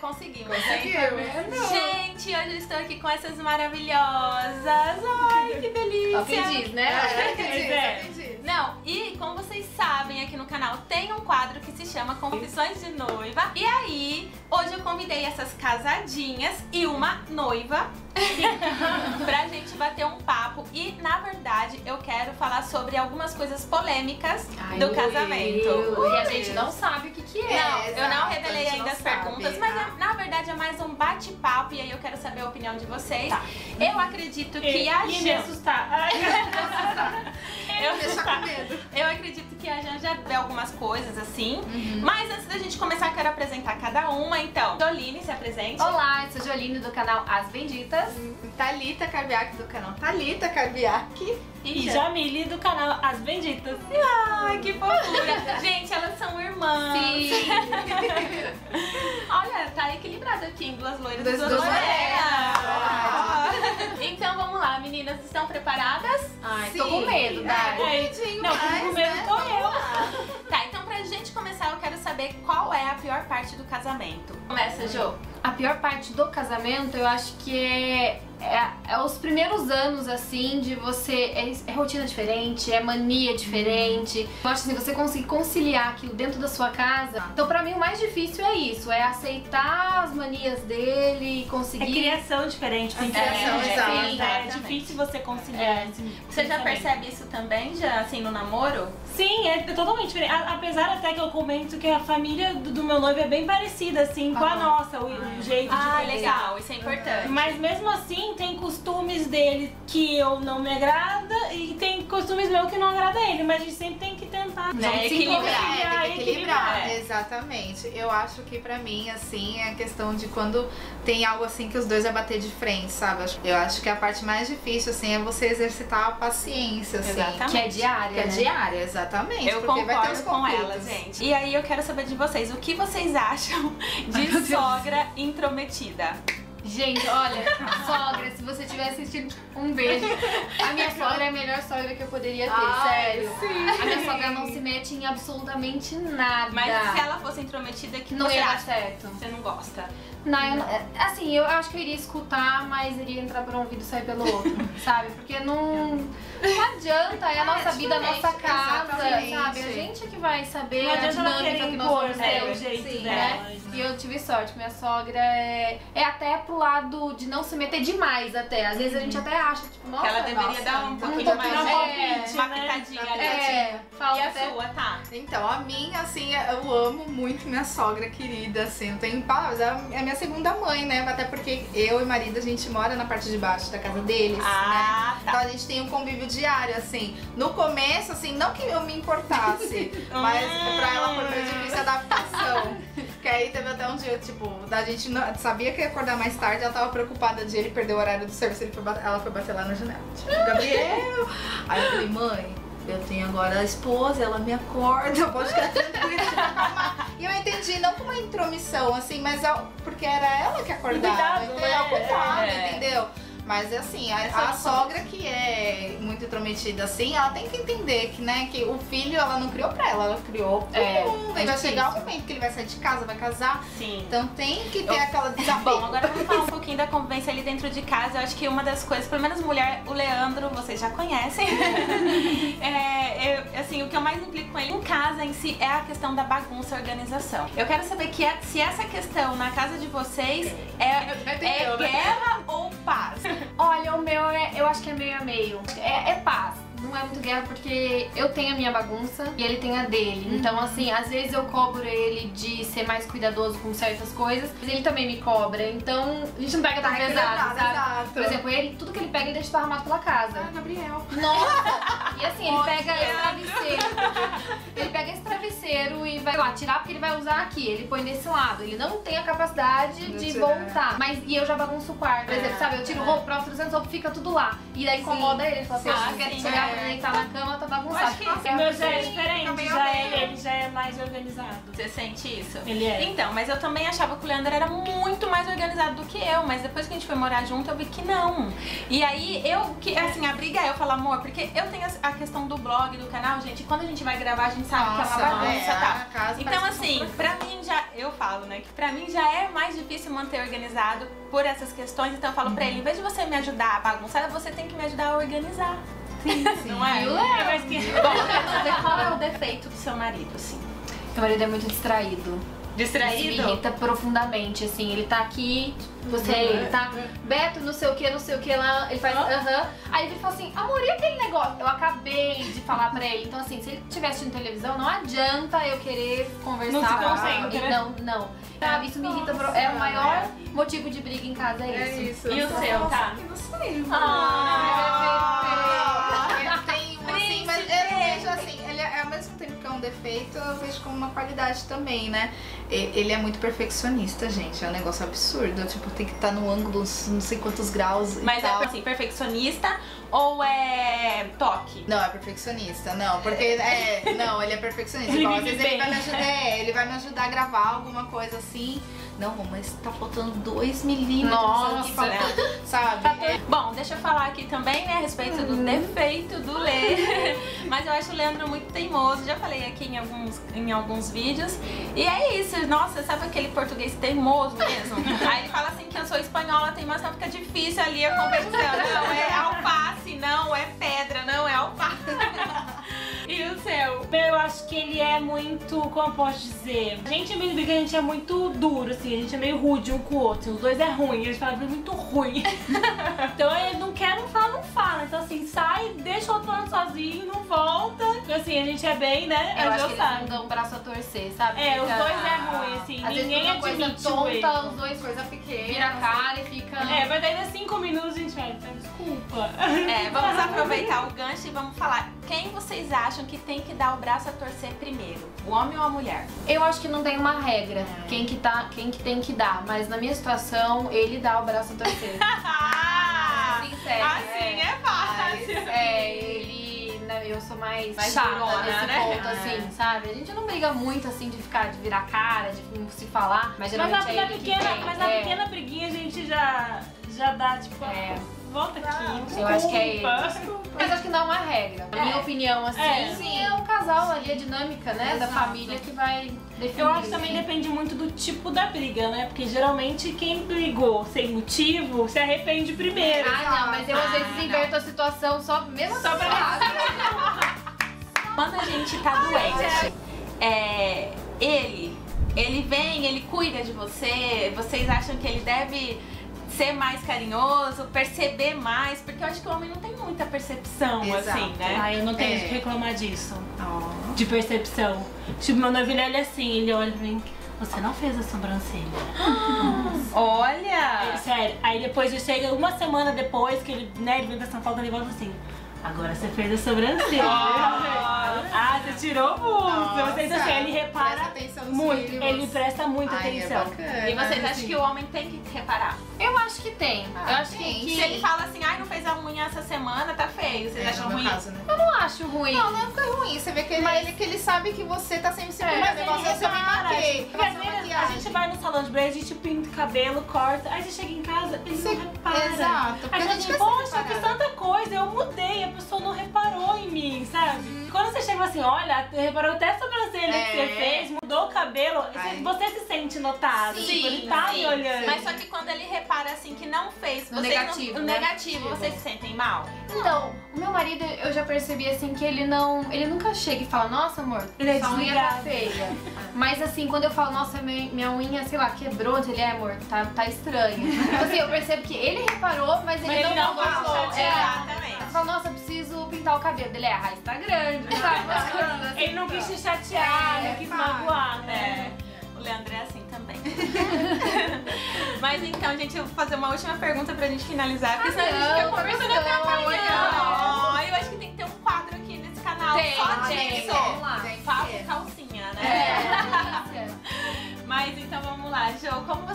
conseguimos. Conseguimos. Gente, hoje eu estou aqui com essas maravilhosas. Ai, que delícia. Só quem diz, né? Quem diz. Não, e como vocês sabem, aqui no canal tem um quadro que se chama Confissões de Noiva. E aí, hoje eu convidei essas casadinhas e uma noiva pra gente bater um papo. E, na verdade, eu quero falar sobre algumas coisas polêmicas do casamento. E a gente não sabe o que é. Não, eu não exato, revelei a gente ainda não as perguntas, sabe. mas na verdade é mais um bate-papo e aí eu quero saber a opinião de vocês. Tá. Eu acredito que a me Jan... assustar. Deixa com medo. Eu acredito que a Jan já vê algumas coisas assim, mas antes da gente começar, eu quero apresentar cada uma. Então, Joline, se apresente. Olá, eu sou Joline do canal As Benditas. Thalita Carbiac do canal Thalita Carbiac. E Jamile do canal As Benditas. Ai, que fofura. Gente, elas são irmãs. Sim. Olha, tá equilibrado aqui em duas loiras e Duas duas morenas. morenas. Então vamos lá, meninas, estão preparadas? Ai, Sim. tô com medo, Dai. Não, com medo tô eu. Tá, então pra gente começar, eu quero saber qual é a pior parte do casamento. Começa, Jo. A pior parte do casamento, eu acho que é os primeiros anos, assim, de você... É rotina diferente, é mania diferente. Eu acho assim, você conseguir conciliar aquilo dentro da sua casa. Então, pra mim, o mais difícil é isso. É aceitar as manias dele, É conseguir... criação diferente. Tem criação, exato. É Exatamente. difícil você conciliar. Você já percebe isso também, já assim, no namoro? Sim, é totalmente diferente. Apesar até que eu comento que a família do meu noivo é bem parecida, assim, com a nossa, o jeito de Ah, fazer. legal, isso é importante. Mas mesmo assim, tem costumes dele que eu não me agrada e tem costumes meus que não agrada ele. Mas a gente sempre tem que tentar, Né, se equilibrar, conciliar Tem que equilibrar. é. Exatamente. Eu acho que pra mim, assim, é a questão de quando tem algo assim que os dois vai bater de frente, sabe? Eu acho que a parte mais difícil, assim, é você exercitar a paciência, assim. Exatamente. Que é diária, Que é né? diária, exatamente. Eu porque vai ter os concordo com conflitos. ela, gente. E aí eu quero saber de vocês, o que vocês acham de sogra intrometida? Gente, olha, sogra, se você estiver assistindo, um beijo. A minha sogra é a melhor sogra que eu poderia ter, Ai, sério. sim. A minha sogra não se mete em absolutamente nada. Mas se ela fosse intrometida, que não você ia dar acha? certo. Você não gosta? Não, assim, eu acho que eu iria escutar, mas iria entrar por um ouvido e sair pelo outro, sabe? Porque não adianta, é a nossa vida, a nossa diferente, casa, exatamente. sabe? A gente é que vai saber Não a adianta ela dinâmica querer que nós impor, vamos né, ter. o jeito Sim, dela. né? E eu tive sorte, minha sogra é até pro lado de não se meter demais até. Às vezes a gente até acha, tipo, nossa, Que ela deveria nossa, dar um um pouquinho pouquinho mais mais, uma né? pitadinha ali. é, falta E a até... sua, tá? Então, a minha, assim, eu amo muito minha sogra querida, assim, não tenho palavras, é a minha segunda mãe, né? Até porque eu e marido, a gente mora na parte de baixo da casa deles, né? Ah, Então tá. a gente tem um convívio diário, assim. No começo, assim, não que eu me importasse, mas pra ela foi meio difícil a adaptação. Que aí teve até um dia, tipo, a gente não, sabia que ia acordar mais tarde, ela tava preocupada de ele perder o horário do serviço, ela foi bater lá na janela. Tipo, Gabriel! Aí eu falei, mãe, eu tenho agora a esposa, ela me acorda, pode ficar tranquila, deixa eu acalmar. E eu entendi, não como uma intromissão, assim, mas porque era ela que acordava, Cuidado, entendeu? né? Cuidado, É. entendeu? Mas assim, Essa a não sogra que é muito intrometida assim, ela tem que entender que, né, que o filho ela não criou pra ela criou pro mundo. E vai difícil. chegar o momento que ele vai sair de casa, vai casar. Sim. Então tem que ter aquela desafio. Bom, agora vamos falar um pouquinho da convivência ali dentro de casa. Eu acho que uma das coisas, pelo menos mulher, o Leandro, vocês já conhecem. Assim, o que eu mais implico com ele em casa em si é a questão da bagunça e organização. Eu quero saber se essa questão na casa de vocês é guerra ou paz? Olha, o meu eu acho que é meio a meio. É paz. Não é muito guerra porque eu tenho a minha bagunça e ele tem a dele. Então, assim, às vezes eu cobro ele de ser mais cuidadoso com certas coisas, mas ele também me cobra. Então, a gente não pega tão pesado, sabe? Exato. Por exemplo, tudo que ele pega, ele deixa esparramado pela casa. Ah, Gabriel. Nossa! E assim, ele pega esse Leandro. travesseiro. Ele pega esse travesseiro e vai lá tirar porque ele vai usar aqui. Ele põe desse lado. Ele não tem a capacidade de tirar. voltar. E eu já bagunço o quarto. Por exemplo, sabe? Eu tiro roupa, pra 300 roupas, fica tudo lá. E daí incomoda ele. Ele fala assim, Ah, quer sim, chegar vai pra deitar na cama, tá bagunçado. Acho que O meu já é Fica diferente, meio ele já é mais organizado. Você sente isso? Ele é. Então, mas eu também achava que o Leandro era muito mais organizado do que eu, mas depois que a gente foi morar junto, eu vi que não. E aí, assim, a briga é eu falar, amor, porque eu tenho a questão do blog, do canal, gente, e quando a gente vai gravar, a gente sabe que é uma bagunça e tal. Então, assim, pra mim eu falo, né, que pra mim já é mais difícil manter organizado por essas questões, então eu falo pra ele, em vez de você me ajudar a bagunçar, você tem que me ajudar a organizar. Sim. Não é? Mas que... Bom, eu quero saber qual é o defeito do seu marido, assim. Meu marido é muito distraído. Distraído? Isso me irrita profundamente, assim, ele tá aqui, ele tá, Beto, não sei o que lá, ele faz, aí ele fala assim, amor, e aquele negócio? Eu acabei de falar pra ele, então assim, se ele estiver assistindo televisão, não adianta eu querer conversar. Não se concentra. Não. Sabe, isso me irrita, é o maior motivo de briga em casa, é isso. E o seu, tá? Eu não sei. Ah, Eu tenho assim, mas eu vejo assim, ele é ao mesmo tempo que é um defeito, eu vejo como uma qualidade também, né? Ele é muito perfeccionista, gente, é um negócio absurdo, tipo, tem que estar no ângulo não sei quantos graus mas e tal. é assim, perfeccionista ou é toque? Não, é perfeccionista, não, porque não, ele é perfeccionista. Ele Igual, às vive vezes ele bem. vai me ajudar, ele vai me ajudar a gravar alguma coisa assim. Não, mas tá faltando 2 milímetros aqui, Nossa, sabe? Bom, deixa eu falar aqui também, né, a respeito do defeito do Lê. Mas eu acho o Leandro muito teimoso, já falei aqui em alguns vídeos. E é isso, nossa, sabe aquele português teimoso mesmo? Aí ele fala assim que eu sou espanhola teimosa, então fica difícil ali a conversão. Não é alface, não é pedra, não é alface. E o seu? Eu acho que ele é muito, como eu posso dizer? A gente meio que a gente é muito duro, assim, a gente é meio rude um com o outro. Os dois é ruim, eles falam muito ruim. Então ele não quer, não fala. Então assim, sai, deixa o outro falando sozinho, não volta. Então, assim, a gente é bem, né? Eu a acho gente que eles sabe. não dão o braço a torcer, sabe? É, os Fica- dois é ruim, assim, Às vezes ninguém uma coisa admite o erro. tonta, os dois Coisa pequena. vira a cara e fica... É, mas daí nos 5 minutos a gente vai, então, desculpa. Vamos aproveitar o gancho e vamos falar. Quem vocês acham que tem que dar o braço a torcer primeiro? O homem ou a mulher? Eu acho que não tem uma regra, quem que tem que dar, mas na minha situação, ele dá o braço a torcer. Sincero. Assim é fácil. Ele, né, eu sou mais Mais chata durona, nesse né? ponto, assim, sabe? A gente não briga muito, assim, de virar cara, de não se falar, mas Mas geralmente na é ele que vem. mas na pequena briguinha a gente já dá, tipo, volta aqui. Eu acho que é desculpa. Mas acho que não é uma regra. Na minha opinião, assim, Sim. é o casal ali, a dinâmica, né, da Exato. família que vai definir. Eu acho que também assim. depende muito do tipo da briga, né? Porque geralmente quem brigou sem motivo se arrepende primeiro. Ah, não, mas eu às vezes inverto a situação só mesmo Só pra Quando a gente tá doente, ele vem, ele cuida de você, vocês acham que ele deve ser mais carinhoso, perceber mais, porque eu acho que o homem não tem muita percepção, Exato. assim, né? Ah, eu não tenho que reclamar disso. De percepção. Tipo, meu noivo, ele olha assim, ele olha pra mim, você não fez a sobrancelha. Olha! Sério. Aí depois eu chego, uma semana depois que ele, né, ele vem pra São Paulo, ele volta assim, agora você fez a sobrancelha. Ah, você tirou muito. Vocês assim, ele repara Presta atenção nos muito. filhos. Ele presta muita Ai, atenção. É bacana. E vocês acham que o homem tem que reparar? Eu acho que tem. Eu acho tem. que Se ele fala assim, ai, não fez a unha essa semana, tá feio, vocês acham no meu ruim? caso, né? eu não acho ruim. Não, não fica ruim. Você vê que que ele sabe que você tá sempre se Mas cuidando. ele Igual se eu me repara, maquei. porque às vezes a gente vai no salão de beleza, a gente pinta o cabelo, corta, aí você chega em casa, ele não repara. Exato. Porque Aí a você gente diz, tá sempre poxa, eu fiz preparada. tanta coisa, eu mudei, a pessoa não reparou em mim, sabe? Quando você chega assim, olha, reparou até a sobrancelha que você fez, mudou o cabelo, Ai. você se sente notado. Sim, Tipo, ele tá me olhando. Mas só que quando ele repara assim que não fez, No vocês negativo, não, o né? negativo, vocês se sentem mal? Então, o meu marido, eu já percebi assim que ele nunca chega e fala, nossa amor, Ele é sua unha tá desligado. feia. Mas assim, quando eu falo, nossa, minha unha, sei lá, quebrou, ele amor, tá estranho. Então assim, eu percebo que ele reparou, mas ele ele não falou. falou, Exatamente. Eu falo, nossa, eu preciso pintar o cabelo dele. A raiz tá grande, sabe? Umas coisas assim. Ele não quis te chatear, não quis magoar, É, né? o Leandro é assim também. Mas então, gente, eu vou fazer uma última pergunta pra gente finalizar, porque senão a gente fica conversando até amanhã. Eu acho que tem que ter um quadro aqui nesse canal só disso. Vamos lá. Papo calcinha, né? É, delícia. Mas então vamos lá, Jo, como você se imagina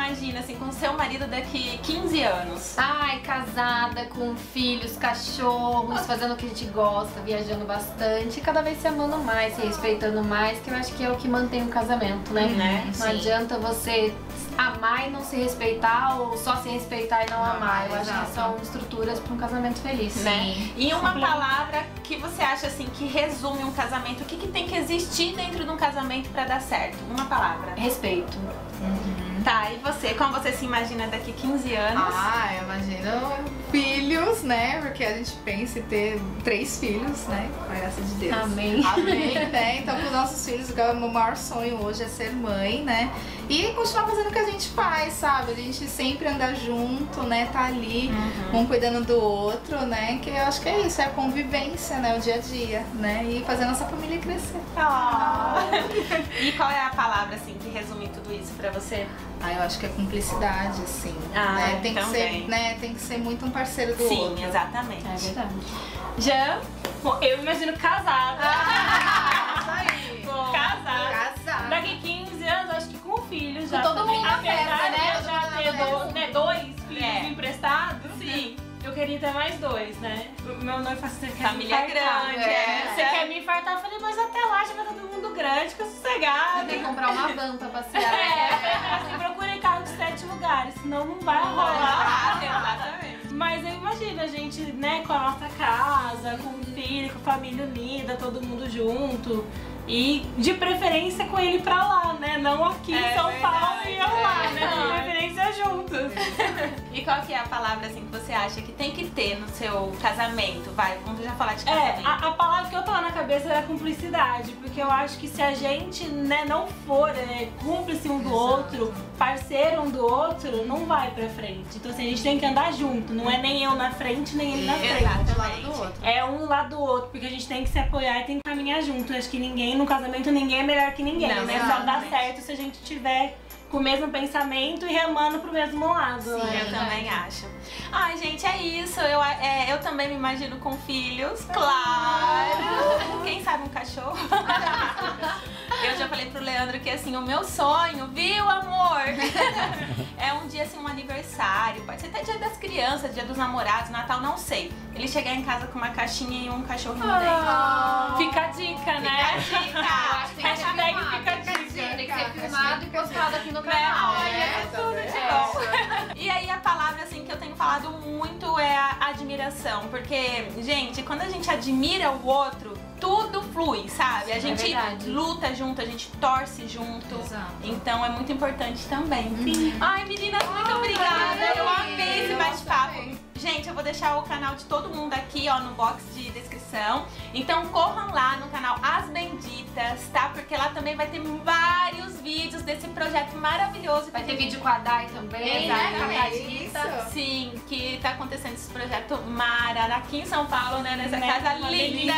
imagina, assim, com o seu marido daqui 15 anos? Ai, casada, com filhos, cachorros, fazendo o que a gente gosta, viajando bastante, e cada vez se amando mais, se respeitando mais, que eu acho que é o que mantém um casamento, né? Não Sim. adianta você amar e não se respeitar, ou só se respeitar e não amar. Eu acho exato. que são estruturas para um casamento feliz. Né? E uma palavra que você acha assim que resume um casamento, o que, que tem que existir dentro de um casamento pra dar certo? Uma palavra. Respeito. Tá, e você? Como você se imagina daqui 15 anos? Ah, eu imagino filhos, né? Porque a gente pensa em ter 3 filhos, né? Com a graça de Deus. Amém. Amém, né? Então, com os nossos filhos, o meu maior sonho hoje é ser mãe, né? E continuar fazendo o que a gente faz, sabe? A gente sempre andar junto, né? Tá ali, um cuidando do outro, né? Que eu acho que é isso, é a convivência, né? O dia a dia, né? E fazer a nossa família crescer. E qual é a palavra assim que resume tudo isso pra você? Ah, eu acho que é cumplicidade, assim. Ah, né? Tem que também. ser, né? Tem que ser muito um parceiro do outro. Sim, exatamente. É verdade. Jean? Bom, eu me imagino casada. Isso aí. Casada. Casar. Daqui 15 anos, acho que com filhos já Com todo também. mundo na Apesar festa, de né? eu já ter 2 filhos É. emprestados, Sim. eu queria ter mais 2, né? O meu noivo falou assim, você quer Família me infartar? grande, Você quer me infartar? Eu falei, mas até lá já vai todo mundo grande, fica sossegado. Tem que comprar uma van pra passear. Assim, procurem carro de 7 lugares, senão não vai rolar. Exatamente. Mas eu imagino a gente, né, com a nossa casa, com o filho, com a família unida, todo mundo junto. E de preferência com ele pra lá, né? Não aqui em São Paulo e eu lá, né? De preferência juntos. E qual que é a palavra assim que você acha que tem que ter no seu casamento? Vai, vamos já falar de casamento. A palavra que eu tava na cabeça era cumplicidade, porque eu acho que se a gente, né, não for cúmplice um do outro, parceiro um do outro, não vai pra frente. Então assim, a gente tem que andar junto, não é nem eu na frente, nem ele na frente. Um do lado do outro. É um lado do outro, porque a gente tem que se apoiar e tem que caminhar junto. Eu acho que ninguém, no casamento, ninguém é melhor que ninguém, Não, né? Só dá exatamente. certo se a gente tiver com o mesmo pensamento e remando pro mesmo lado. Sim, né? eu também acho. Ai, gente, é isso. Eu também me imagino com filhos, claro. Quem sabe um cachorro? Eu já falei pro Leandro que assim, o meu sonho, viu, amor? É um dia assim, um aniversário, pode ser até dia das crianças, dia dos namorados, Natal, não sei. Ele chegar em casa com uma caixinha e um cachorrinho dentro. Fica a dica, né? Fica a dica. Hashtag fica a dica. Tem que ser filmado e postado aqui no Né? canal. Olha, tudo de bom. E aí a palavra assim que eu tenho falado muito é a admiração, porque, gente, quando a gente admira o outro, tudo flui, sabe? A gente verdade. luta junto, a gente torce junto. Exato. Então é muito importante também. Ai, meninas, muito obrigada. Eu amei esse bate-papo. Gente, eu vou deixar o canal de todo mundo aqui, ó, no box de descrição. Então corram lá no canal As Benditas, tá? Porque lá também vai ter vários vídeos desse projeto maravilhoso. Vai ter vídeo com a Dai também, né? Com a Exatamente. Thalita. Sim, que tá acontecendo esse projeto mara aqui em São Paulo, né? Nessa Né? casa Uma linda.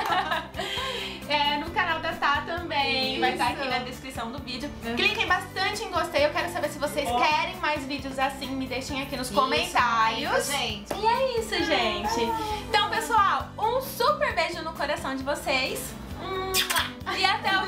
No canal da Tá também. Vai estar Isso. aqui na descrição do vídeo. Cliquem bastante em gostei. Eu quero saber se vocês querem mais vídeos assim. Me deixem aqui nos comentários. Isso, gente. E é isso, gente. Então, pessoal, um super beijo no coração de vocês. E até o